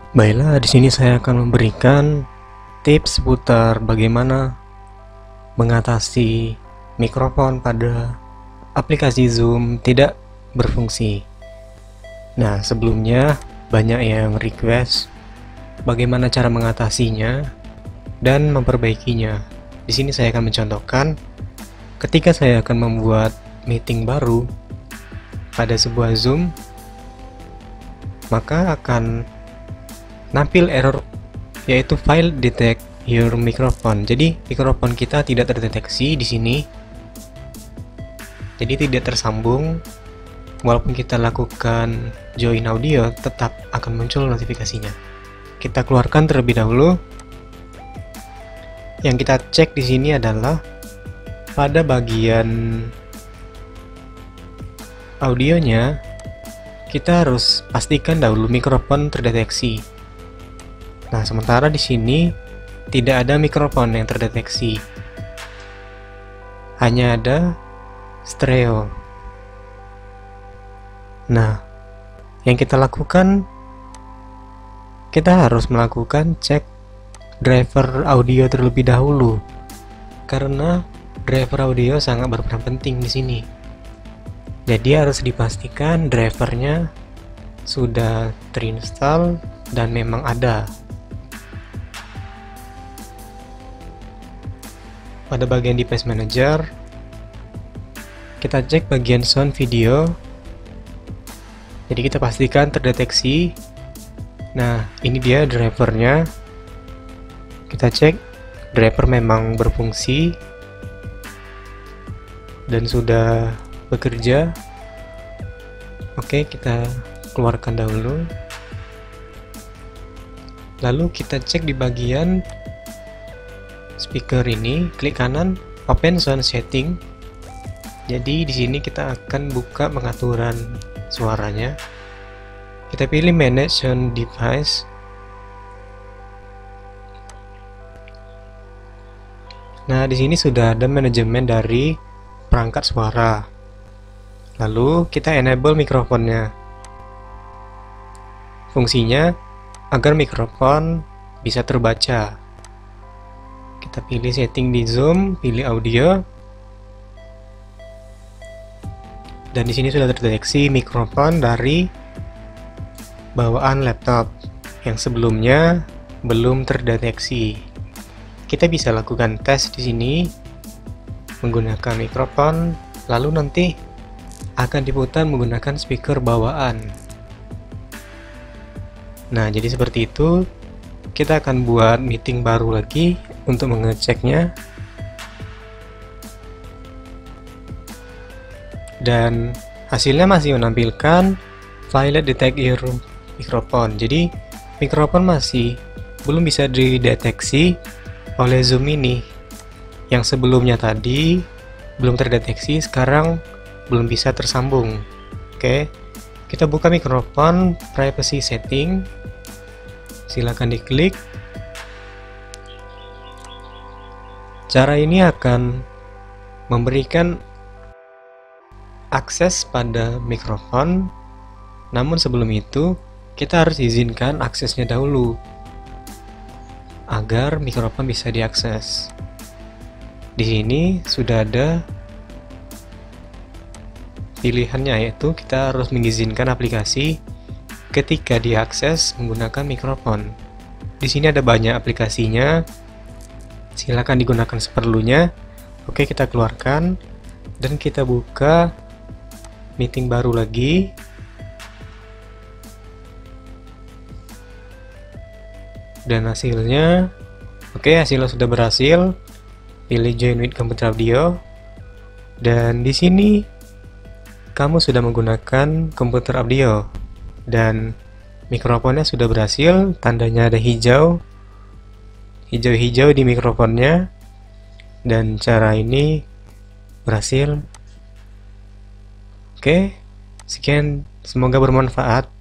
Baiklah, di sini saya akan memberikan tips seputar bagaimana mengatasi mikrofon pada aplikasi Zoom tidak berfungsi. Nah, sebelumnya banyak yang request bagaimana cara mengatasinya dan memperbaikinya. Di sini saya akan mencontohkan ketika saya akan membuat meeting baru pada sebuah Zoom, maka akan nampil error yaitu file detect your microphone. Jadi mikrofon kita tidak terdeteksi di sini. Jadi tidak tersambung. Walaupun kita lakukan join audio, tetap akan muncul notifikasinya. Kita keluarkan terlebih dahulu. Yang kita cek di sini adalah pada bagian audionya, kita harus pastikan dahulu mikrofon terdeteksi. Nah, sementara di sini tidak ada mikrofon yang terdeteksi. Hanya ada stereo. Nah, yang kita lakukan, kita harus melakukan cek driver audio terlebih dahulu. Karena driver audio sangat berperan penting di sini. Jadi harus dipastikan drivernya sudah terinstall dan memang ada. Pada bagian device manager, kita cek bagian sound video. Jadi kita pastikan terdeteksi. Nah, ini dia drivernya. Kita cek driver memang berfungsi dan sudah bekerja. Oke, kita keluarkan dahulu. Lalu kita cek di bagian speaker ini, klik kanan, open sound setting. Jadi di sini kita akan buka pengaturan suaranya. Kita pilih manage sound device. Nah, di sini sudah ada manajemen dari perangkat suara. Lalu kita enable mikrofonnya. Fungsinya agar mikrofon bisa terbaca. Kita pilih setting di Zoom, pilih audio. Dan di sini sudah terdeteksi mikrofon dari bawaan laptop yang sebelumnya belum terdeteksi. Kita bisa lakukan tes di sini menggunakan mikrofon, lalu nanti akan diputar menggunakan speaker bawaan. Nah, jadi seperti itu. Kita akan buat meeting baru lagi untuk mengeceknya. Dan hasilnya masih menampilkan file detect your microphone. Jadi mikrofon masih belum bisa dideteksi oleh Zoom ini. Yang sebelumnya tadi belum terdeteksi, sekarang belum bisa tersambung. Oke, kita buka mikrofon privacy setting. Silakan diklik. Cara ini akan memberikan akses pada mikrofon, namun sebelum itu kita harus izinkan aksesnya dahulu agar mikrofon bisa diakses. Di sini sudah ada pilihannya, yaitu kita harus mengizinkan aplikasi ketika diakses menggunakan mikrofon. Di sini ada banyak aplikasinya. Silakan digunakan seperlunya. Oke, kita keluarkan dan kita buka meeting baru lagi. Dan hasilnya, oke, hasilnya sudah berhasil. Pilih join with computer audio. Dan di sini kamu sudah menggunakan komputer audio dan mikrofonnya sudah berhasil. Tandanya ada hijau di mikrofonnya, dan cara ini berhasil. Oke, sekian, semoga bermanfaat.